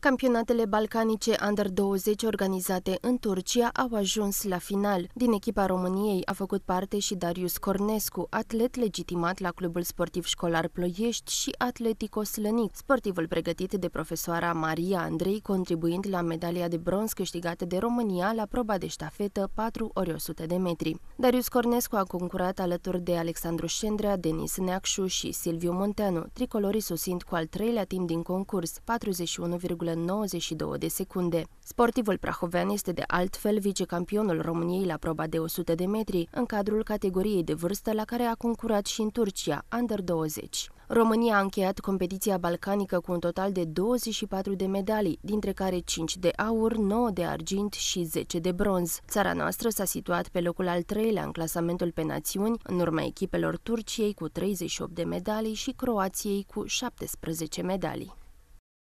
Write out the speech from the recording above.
Campionatele balcanice Under-20 organizate în Turcia au ajuns la final. Din echipa României a făcut parte și Darius Cornescu, atlet legitimat la Clubul Sportiv Școlar Ploiești și Atletico Slănic, sportivul pregătit de profesoara Maria Andrei, contribuind la medalia de bronz câștigată de România la proba de ștafetă 4x100 de metri. Darius Cornescu a concurat alături de Alexandru Șendrea, Denis Neacșu și Silviu Munteanu, tricolorii sosind cu al treilea timp din concurs, 41,92 de secunde. Sportivul prahovean este de altfel vicecampionul României la proba de 100 de metri, în cadrul categoriei de vârstă la care a concurat și în Turcia, Under-20. România a încheiat competiția balcanică cu un total de 24 de medalii, dintre care 5 de aur, 9 de argint și 10 de bronz. Țara noastră s-a situat pe locul al treilea în clasamentul pe națiuni, în urma echipelor Turciei cu 38 de medalii și Croației cu 17 medalii.